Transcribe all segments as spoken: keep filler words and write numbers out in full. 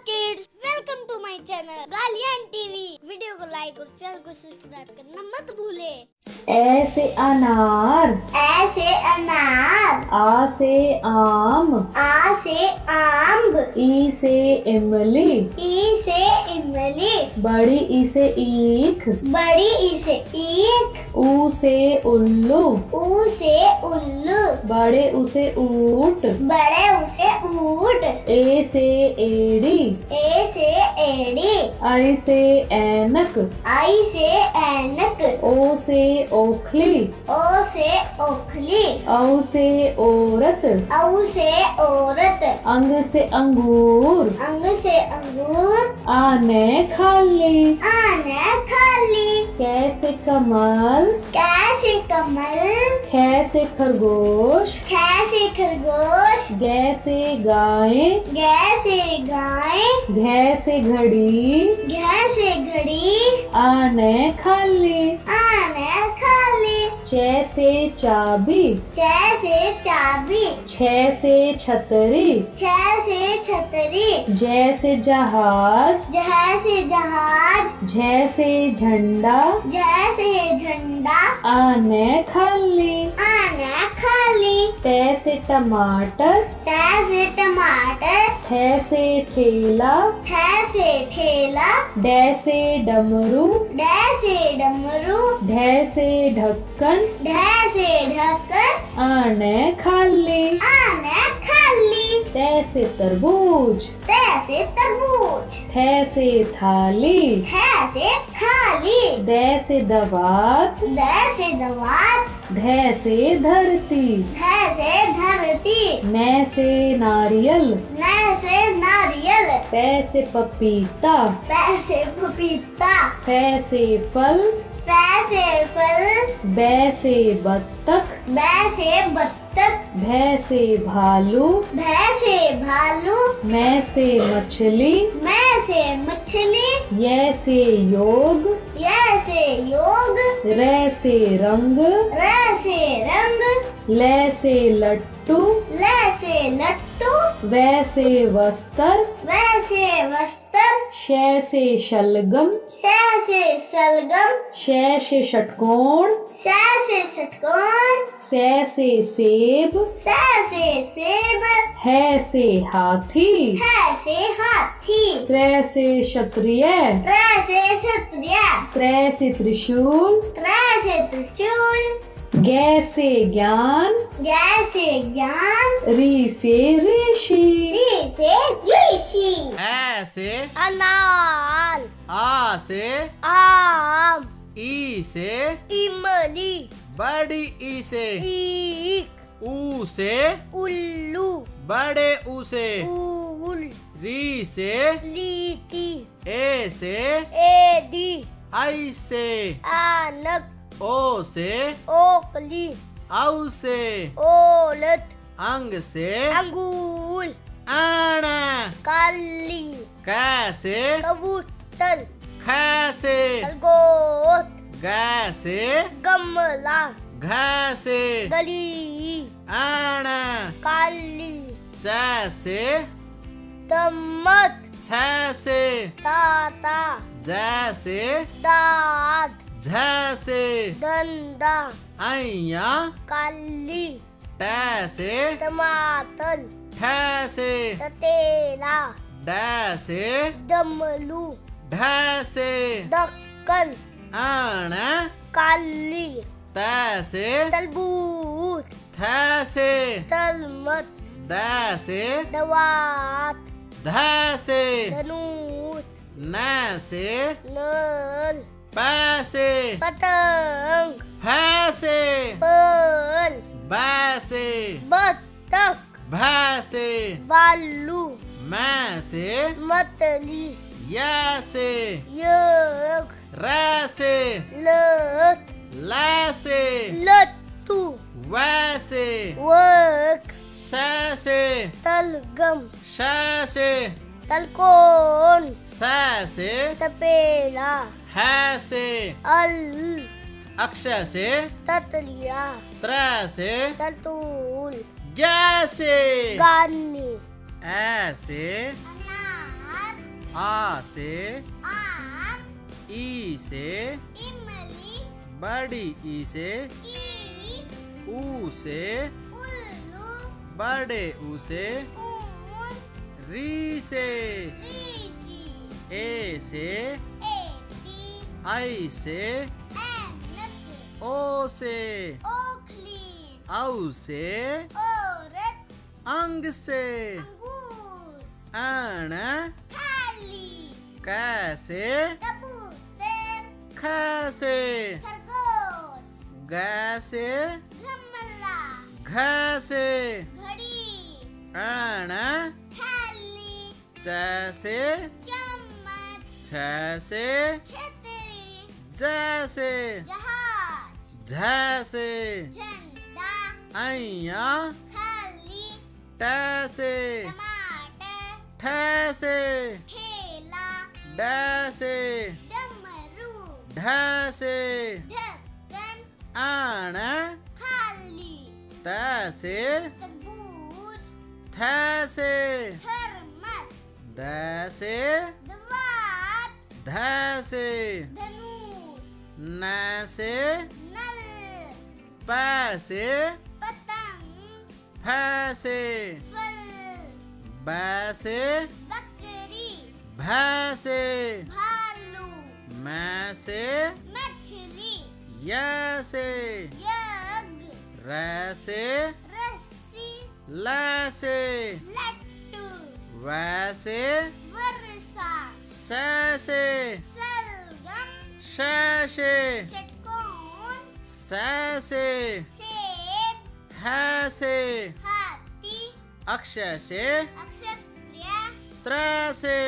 Kids, welcome to my channel Galiyan TV. Video को like और channel को सब्सक्राइब करना मत भूले। ए से अनार, ए से अनार, आ से आम, आ से आम, ई से इमली, ई से इमली, बड़ी ई से ईख, बड़ी ई से ईख, ऊ से उल्लू, ऊ से उल्लू, बड़े ऊ से ऊंट, बड़े ऊ से ऊंट, ए से एड़ी, ए से एड़ी, आई से ऐनक, आई से ऐनक, ओ से ओखली, ओ से ओखली, औ से औरत, औ से औरत, अंग से अंगूर, अंग से अंगूर, आने खाली, आने खाली, कैसे कमल, कैसे कमल, खे से खरगोश, कैसे खरगोश, गे से गाय, गे से गाय, घे से घड़ी, घे से घड़ी, आने खाली, आने खाली, चे से चाबी, छह से चाबी, छे से छतरी, छह से छतरी, जे से जहाज, जह से जहाज, झे से झंडा, जह से झंडा, आने खाली, आने खाली, ते से टमाटर, टे से टमाटर, थे से ठेला, थे से ठेला, डे से डमरू, डे से डमरू, ढे से ढक्कन, ढे से ढक्कन, आने खाली, आने खाली, ते से तरबूज, ते से तरबूज, थे से थाली, थे से थाली, दे से दवात, दे से दवात, धे से धरती, धे से धरती, ने से नारियल, ने से नारियल, पे से पपीता, पे से पपीता, फे से फल, पे से फल, बे से बत्तख, बे से बत्तख, भे से भालू, भै से भालू, मैं से मछली, मैं से मछली, ये से योग, ये से योग, रे से रंग, र से रंग, ले से लट्टू, ल से लट्टू, वे से वस्त्र, वै से वस्त्र, शे से शलगम, श से सलगम, शे से षटकोण, श से षटकोण, से से सेब, स से सेब, है से हाथी, है से हाथी, त्रे से क्षत्रिय, र से क्षत्रिय, त्रे से त्रिशूल, त्र से त्रिशूल, गे से ज्ञान, ज्ञ से ज्ञान, री से ऋषि, ऋ से ऋषि, ए से अनार, आ से आम, ई से इमली, बड़ी ई से ईख, ऊ से उल्लू, बड़े ऊ से ऊल, री से लीची, ए से एदी, आई से आनक, ओ से ओकली, औ से ओलत, अंग से अंगूर, आना, काली, कै से कबूतर, ख से खरगोश, ग से गमला, घ से गली, आना, काली, च से तमत, छ से ताता, ज से दाद, झ से दंदा, ऐया, काली, ट से टमाटर, ठ से ततेला, ड से डमलू, ढ से दक्कन, आण, काली, त से तरबूज, थ से तलमत, द से दवात, ध से धनुष, न से नल, प से पतंग, फ से पल, ब से बतख, भ से बालू, म से मतली, य से यक, र से लत, ल से लट्टू, व से वर्क, स से तलगम, श से तलकोन, स से तपेला, ह से अल, अक्ष से ततलिया, त्र से तलतूल, ग से गानी, ऐ से अनार, आ से आम, ई से इमली, बड़ी ई से ईख, ऊ से उल्लू, बड़े ऊ से ऊन, री से ऋषि, ए से एटी, आई से ऐनक, ओ से ओखली, औ से औरत, अंग से अंगूर, अण थाली, कैसे कबूतर, खसे खरगोश, गैसे गमला, घसे घड़ी, अण थाली, जैसे चम्मच, छसे छतरी, जैसे जहाज, झैसे झंडा, ऐया खाली, टैसे टमाटर, ठैसे ठेला, डैसे डमरू, ढैसे ढक्कन, आण खाली, तैसे तरबूज, थैसे थर्मस, दैसे दवात, धैसे धनुष, नैसे नल, पैसे पतंग, फैसे फल, बैसे बकरी, भैसे भालू, मैसे मछली, यैसे यज्ञ, रैसे रस्सी, लैसे लट्टू, वैसे वर्षा, सैसे सलगम, शैसे षटकोण, सैसे सेब, हैसे हाथी, अक्षय से अक्षत्रिय, त्रैसे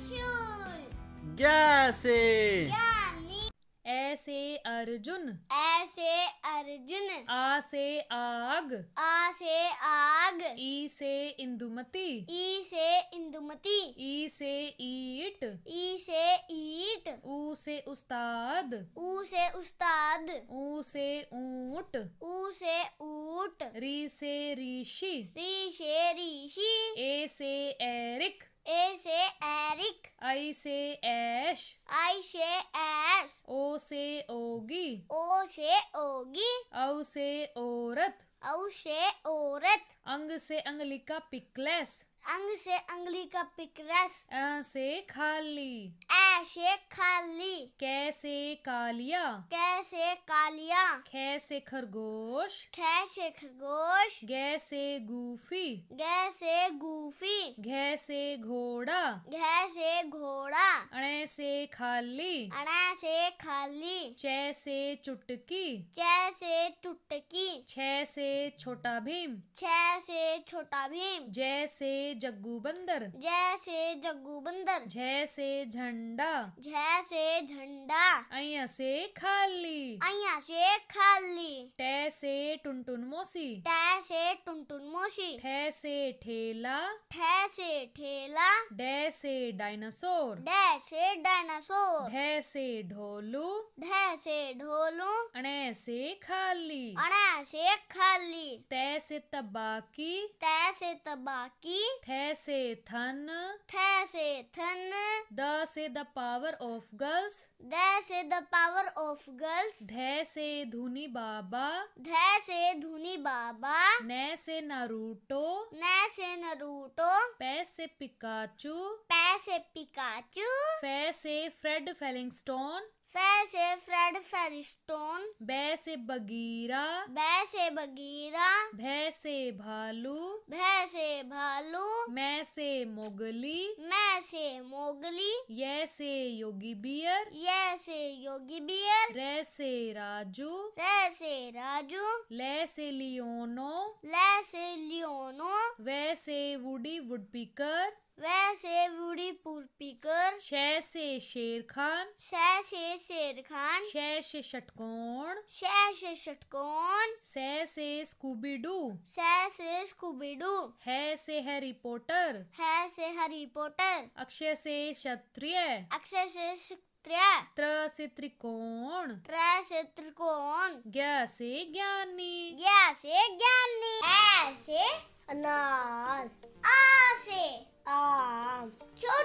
त्रिशूल, ग्यासे ज्ञानी, ऐसे अर्जुन, ऐसे अर्जुन, आ से आग, आ से आग, ई से इंदुमती, ई से इंदुमती, ई से ईट, ई से ईट, ऊ से उस्ताद, ऊ से उस्ताद, ऊ से ऊंट, ऊ से ऊट, री से ऋषि, री से ऋषि, ए से एरिक, ए से एरिक, आई से ऐश, आई से ऐश, ओ से ओगी, ओ से ओगी, औ से औरत, औ से औरत, अंग से अंगलिका पिकलेस, अंग से अंगली का पिकरस, अ से खाली, ऐ से खाली, कैसे कालिया, कैसे कालिया, खे से खरगोश, खे से खरगोश, गे से गूफी, गे से गूफी, घे से घोड़ा, घे से घोड़ा, अणे से खाली, अणा से खाली, चे से चुटकी, चे से टुटकी, छे से छोटा भीम, छे से छोटा भीम, जय से जग्गू बंदर, जय से जग्गू बंदर, झे से झंडा, झे से झंडा, अया से खाली, अया से खाली, टे से टुनटुन मोसी, टे से टुनटुन मोशी, ठे से ठेला, ठे से ठेला, डे से डायनासोर, डे से डायनासोर, ढे से ढोलू, ढे से ढोलू, अणे से खाली, अणा से खाली, ते से तबाकी, तै से तबाकी, थे से थन, थे से थन, द से द पावर ऑफ गर्ल्स, दै से द पावर ऑफ गर्ल्स, धे से धुनी बाबा, धै से धुनी बाबा, ने से नारूटो, नै से नरूटो, पे से पिकाचू, पै से पिकाचू, फे से फ्रेड फेलिंगस्टोन, फै से फ्रेड फेरिस्टोन, बे से बगीरा, बै से बगीरा, भे से भालू, भै से भालू, मैं से मोगली, मैं से मोगली, ये से योगी बियर, ये से योगी बियर, रे से राजू, रे से राजू, ले से लियोनो, ले से लियोनो, वे से वुडी वुडपीकर, वैसे वुडी पुरपीकर, शे से शेर खान, शै से शेर खान, शे से षटकोण, शै से षटकोण, से से स्कूबी डू, शै से स्कूबीडू, है से हैरी पॉटर, है से हैरी पॉटर, अक्षय से क्षत्रिय, अक्षय से क्षत्रिय, त्र से त्रिकोण, त्रै से त्रिकोण, ज्ञ से ज्ञानी, ज्ञा से ज्ञानी, ऐ से अनार, आ से आम, छोटी ई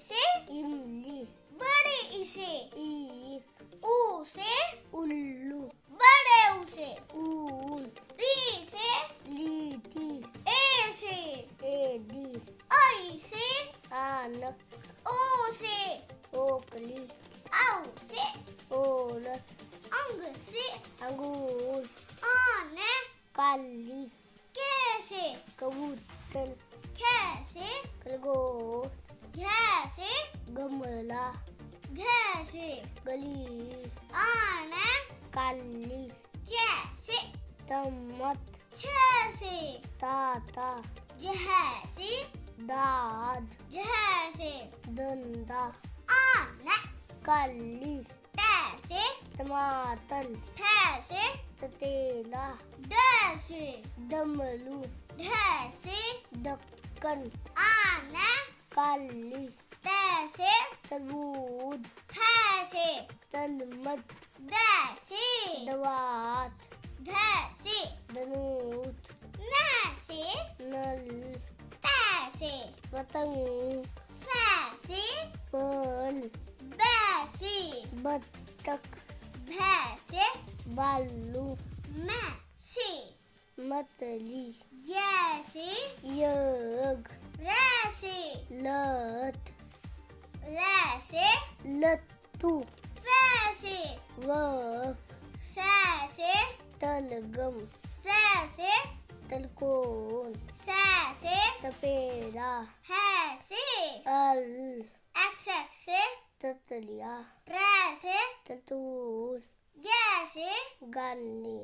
से इमली, बड़े ई से ईख, ऊ से उल्लू, बड़े ऊ से ऊल, री से लीठी, ए से एडी, आई से आनक, ओ से ओकली, औ से ओरस, अंग से अंगूर, आने काली, के से कबूतर, खे से खरगोश, घे से गमला, घे से गली, आने काली, चे से चम्मच, छे से ताता, जह से दाद, जह से दंदा, आने काली, टे से टमाटर, ठे से ततेला, डे से डमरू, ढे से ढक्कन, आने काली, ते से तरबूज, थे से तलमत, दे से दवात, धे से धनुष, न से नल, ते से पतंग, फे से फल, बे से बत्तख, भे से बालू, मैं से मछली, ये से यज्ञ, रे से लत, ले से लट्टू, फे से वक, से से तलगम, से से तलकोन, से से तपेरा, है से अल, एक्स एक्स से ततलिया, ट्रे से ततूर, गे से गानी।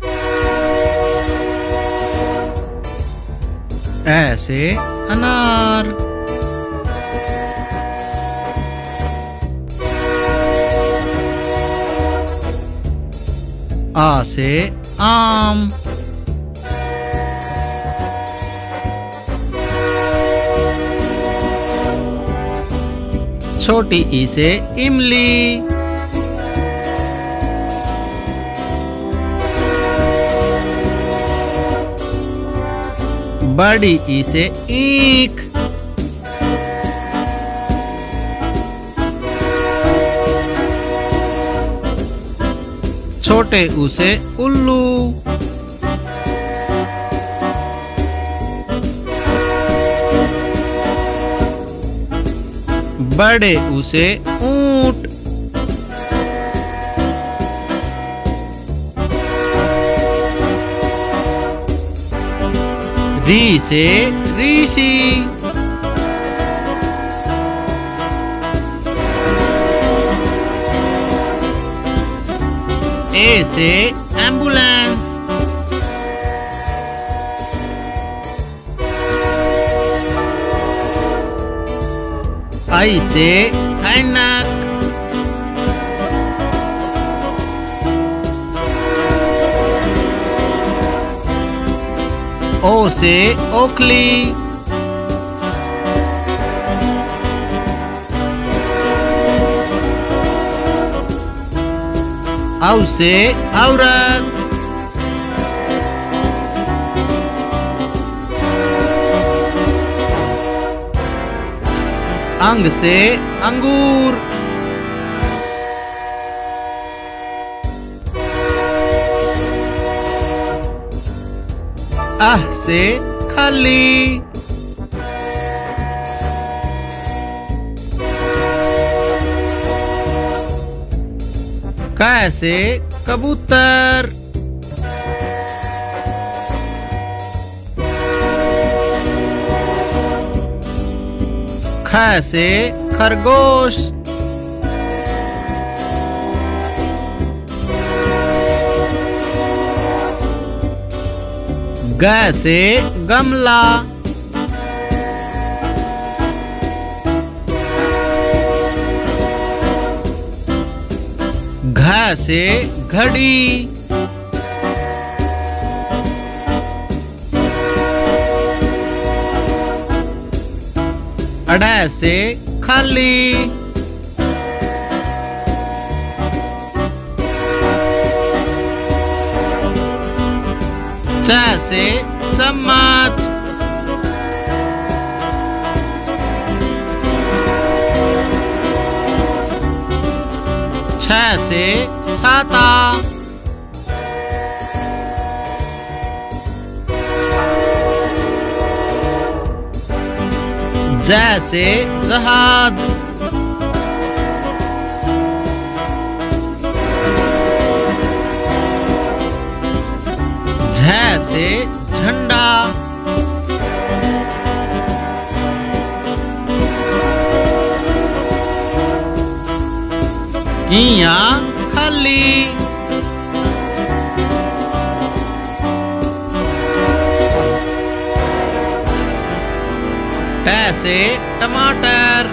ऐसे अनार, आ से आम, छोटी ई से इमली, बड़ी ई से ईख, छोटे ऊ से उल्लू, बड़े ऊ से ऊंट, री से ऋषि, ए से एम्बुलेंस, आई से ऐनक, ओ से ओखली, औ से औरत, अंग से अंगूर, आह से खाली, कै से कबूतर, ख से खरगोश, ग से गमला, घ से घड़ी, अड़ से खाली, च से चम्मच, छ से छाता। ज से जहाज। झ से झंडा। इया खाली। ट से टमाटर।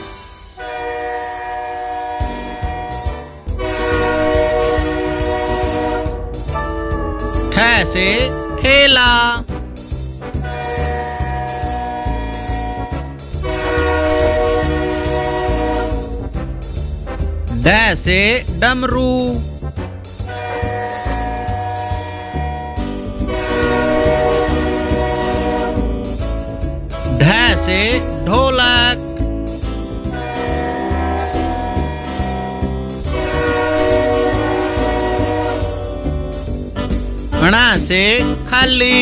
ठ से ठेला। ड से डमरू। ढ से ढोलक। ण से खाली।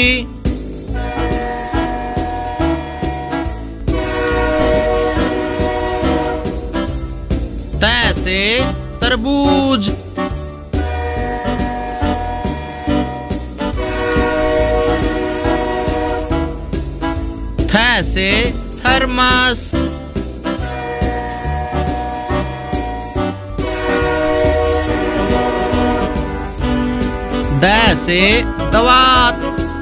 त से तरबूज। थ से थर्मस। द से दवात।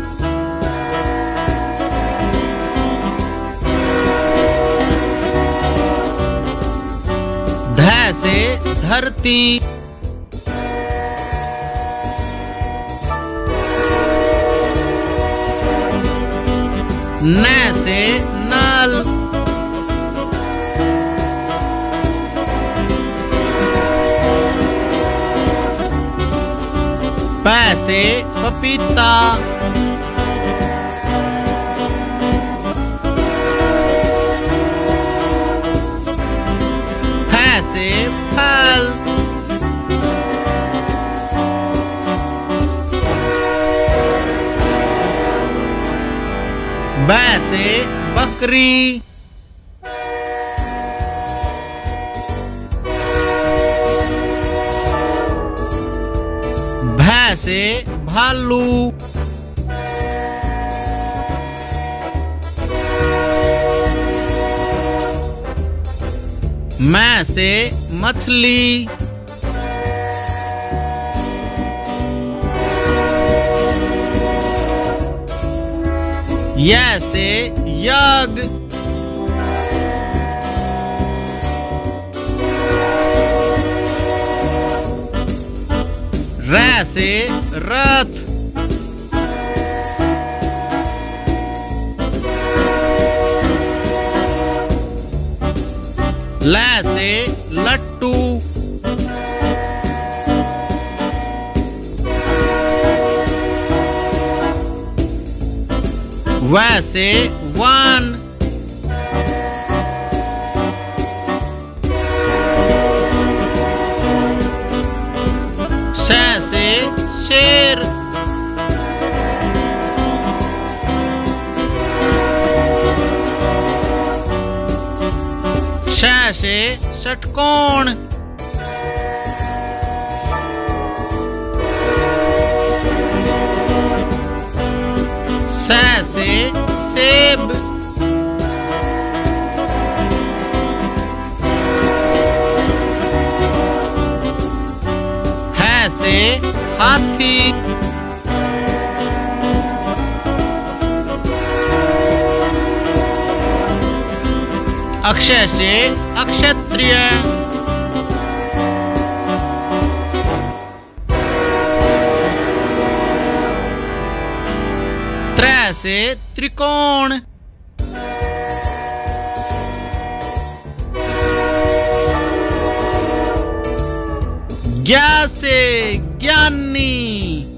ध से धरती। न से नल। प से पपीता। फ से फल। ब से बकरी। भ से भालू। म से मछली। य से यज्ञ। र से रथ। ल से लट्टू। व से वन। श से शेर। श से षटकोण। स से सेब। ह से हाथी। अक्षय से अक्षत्रिय। त्र से त्रिकोण। ज्ञा से ज्ञानी।